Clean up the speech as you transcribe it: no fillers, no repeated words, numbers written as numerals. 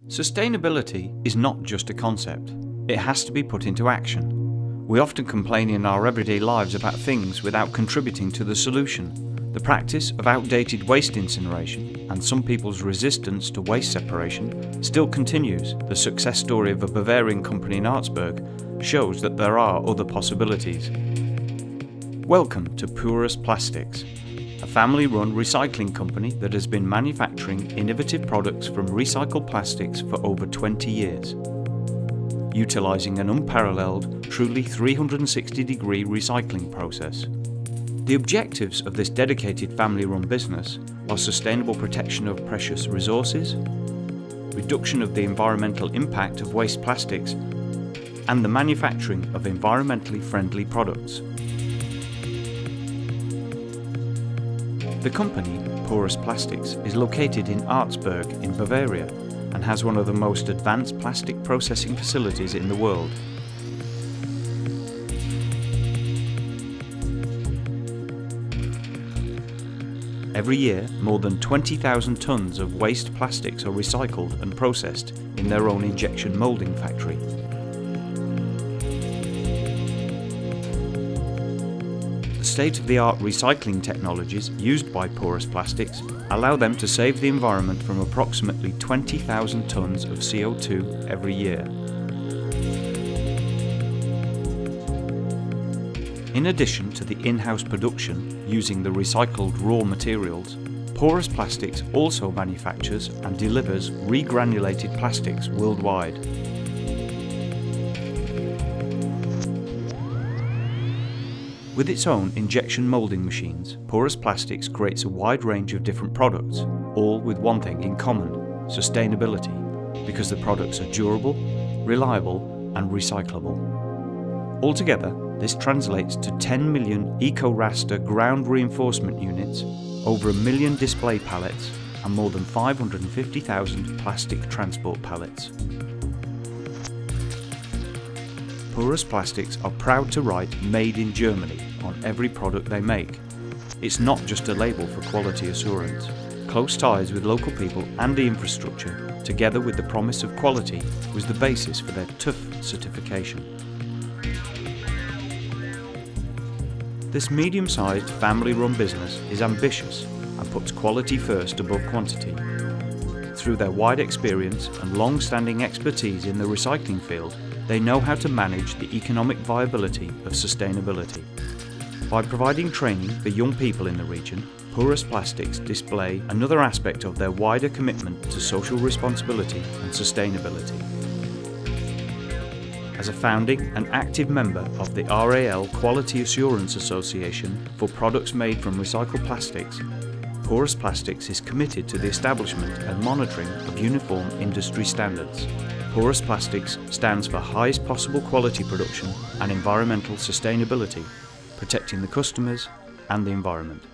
Sustainability is not just a concept, it has to be put into action. We often complain in our everyday lives about things without contributing to the solution. The practice of outdated waste incineration and some people's resistance to waste separation still continues. The success story of a Bavarian company in Artsberg shows that there are other possibilities. Welcome to Purus Plastics, a family-run recycling company that has been manufacturing innovative products from recycled plastics for over 20 years, utilising an unparalleled, truly 360-degree recycling process. The objectives of this dedicated family-run business are sustainable protection of precious resources, reduction of the environmental impact of waste plastics, and the manufacturing of environmentally friendly products. The company, Purus Plastics, is located in Artsberg in Bavaria and has one of the most advanced plastic processing facilities in the world. Every year, more than 20,000 tonnes of waste plastics are recycled and processed in their own injection moulding factory. The state-of-the-art recycling technologies used by Purus Plastics allow them to save the environment from approximately 20,000 tonnes of CO2 every year. In addition to the in-house production using the recycled raw materials, Purus Plastics also manufactures and delivers regranulated plastics worldwide. With its own injection moulding machines, Purus Plastics creates a wide range of different products, all with one thing in common: sustainability, because the products are durable, reliable and recyclable. Altogether, this translates to 10 million EcoRaster ground reinforcement units, over 1 million display pallets and more than 550,000 plastic transport pallets. Purus Plastics are proud to write "Made in Germany" on every product they make. It's not just a label for quality assurance. Close ties with local people and the infrastructure, together with the promise of quality, was the basis for their TÜV certification. This medium-sized family-run business is ambitious and puts quality first above quantity. Through their wide experience and long-standing expertise in the recycling field, they know how to manage the economic viability of sustainability. By providing training for young people in the region, Purus Plastics display another aspect of their wider commitment to social responsibility and sustainability. As a founding and active member of the RAL Quality Assurance Association for products made from recycled plastics, Purus Plastics is committed to the establishment and monitoring of uniform industry standards. Purus Plastics stands for highest possible quality production and environmental sustainability, protecting the customers and the environment.